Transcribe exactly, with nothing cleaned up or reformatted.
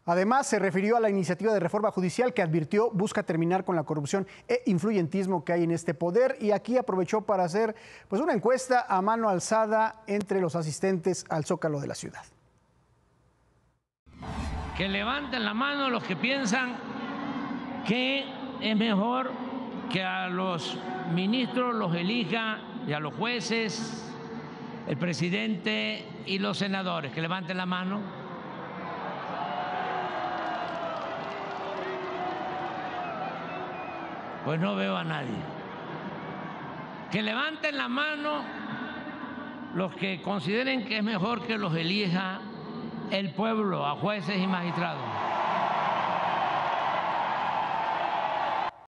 Además, se refirió a la iniciativa de reforma judicial que advirtió busca terminar con la corrupción e influyentismo que hay en este poder, y aquí aprovechó para hacer pues una encuesta a mano alzada entre los asistentes al Zócalo de la ciudad. Que levanten la mano los que piensan que es mejor que a los ministros los elija y a los jueces, el presidente y los senadores. Que levanten la mano. Pues no veo a nadie. Que levanten la mano los que consideren que es mejor que los elija el pueblo, a jueces y magistrados.